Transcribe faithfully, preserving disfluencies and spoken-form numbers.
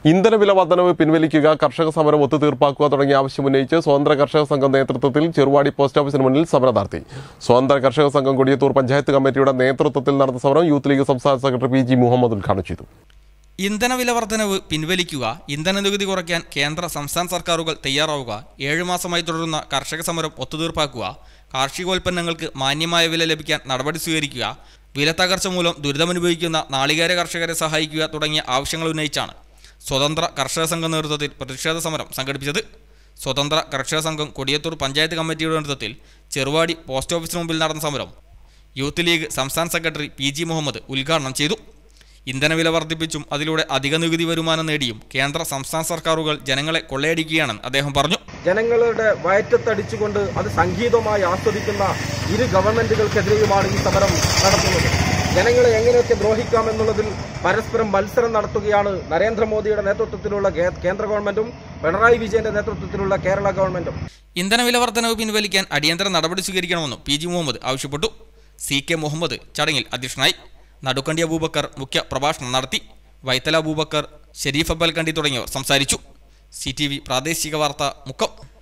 ഇന്ധനവില വർധനവ് പിൻവലിക്കുക, കർഷക സമരം ഒത്തുതീർപ്പാക്കുക തുടങ്ങിയ ആവശ്യമുന്നയിച്ച് സ്വതന്ത്ര കർഷക സംഘം നേതൃത്വത്തിൽ ചെറുവാടി പോസ്റ്റ് ഓഫീസിന് മുന്നിൽ സമരം നടത്തി. സ്വതന്ത്ര കർഷക സംഘം കൊടിയത്തൂർ പഞ്ചായത്ത് കമ്മിറ്റിയുടെ നേതൃത്വത്തിൽ നടന്ന സമരം യൂത്ത് ലീഗ് സംസ്ഥാന സെക്രട്ടറി പി ജി മുഹമ്മദ് ഉദ്ഘാടനം ചെയ്തു. ഇന്ധനവില വർധനവ് പിൻവലിക്കുക, ഇന്ധന നികുതി കുറയ്ക്കാൻ കേന്ദ്ര സംസ്ഥാന സർക്കാരുകൾ തയ്യാറാവുക, ഏഴു മാസമായി തുടരുന്ന കർഷക സമരം ഒത്തുതീർപ്പാക്കുക, കാർഷികോൽപ്പന്നങ്ങൾക്ക് മാന്യമായ വില ലഭിക്കാൻ നടപടി സ്വീകരിക്കുക, വില തകർച്ച മൂലം ദുരിതമനുഭവിക്കുന്ന നാളികേര കർഷകരെ സഹായിക്കുക തുടങ്ങിയ ആവശ്യങ്ങൾ ഉന്നയിച്ചാണ് സ്വതന്ത്ര കർഷക സംഘം നേതൃത്വത്തിൽ പ്രതിഷേധ സമരം സംഘടിപ്പിച്ചത്. സ്വതന്ത്ര കർഷക സംഘം കൊടിയത്തൂർ പഞ്ചായത്ത് കമ്മിറ്റിയുടെ നേതൃത്വത്തിൽ ചെറുവാടി പോസ്റ്റ് ഓഫീസിന് മുമ്പിൽ നടന്ന സമരം യൂത്ത് ലീഗ് സംസ്ഥാന സെക്രട്ടറി പി ജി മുഹമ്മദ് ഉദ്ഘാടനം ചെയ്തു. ഇന്ധനവില വർദ്ധിപ്പിച്ചും അതിലൂടെ അധിക നികുതി വരുമാനം നേടിയും കേന്ദ്ര സംസ്ഥാന സർക്കാരുകൾ ജനങ്ങളെ കൊള്ളയടിക്കുകയാണെന്ന് അദ്ദേഹം പറഞ്ഞു. ജനങ്ങളുടെ വയറ്റത്തടിച്ചുകൊണ്ട് അത് സംഗീതമായി ആസ്വദിക്കുന്ന ഇരു ഗവൺമെന്റുകൾക്കെതിരെയുമാണ് ഈ സമരം നടത്തുന്നത്. ജനങ്ങളെ എങ്ങനെയൊക്കെ ദ്രോഹിക്കാമെന്നുള്ളതിൽ പരസ്പരം മത്സരം നടത്തുകയാണ് നരേന്ദ്രമോദിയുടെ നേതൃത്വത്തിലുള്ള കേന്ദ്ര ഗവൺമെന്റും പിണറായി വിജയന്റെ നേതൃത്വത്തിലുള്ള കേരള ഗവൺമെന്റും. ഇന്ധനവില വർധനവ് പിൻവലിക്കാൻ അടിയന്തര നടപടി സ്വീകരിക്കണമെന്നും പി ജി മുഹമ്മദ് ആവശ്യപ്പെട്ടു. സി കെ മുഹമ്മദ് ചടങ്ങിൽ അധ്യക്ഷനായി. നടുക്കണ്ടി അബൂബക്കർ മുഖ്യ പ്രഭാഷണം നടത്തി. വൈത്തല അബൂബക്കർ, ഷെരീഫ് അബ്ബൽക്കണ്ടി തുടങ്ങിയവർ സംസാരിച്ചു. സി ടി വി പ്രാദേശിക വാർത്ത മുക്കം.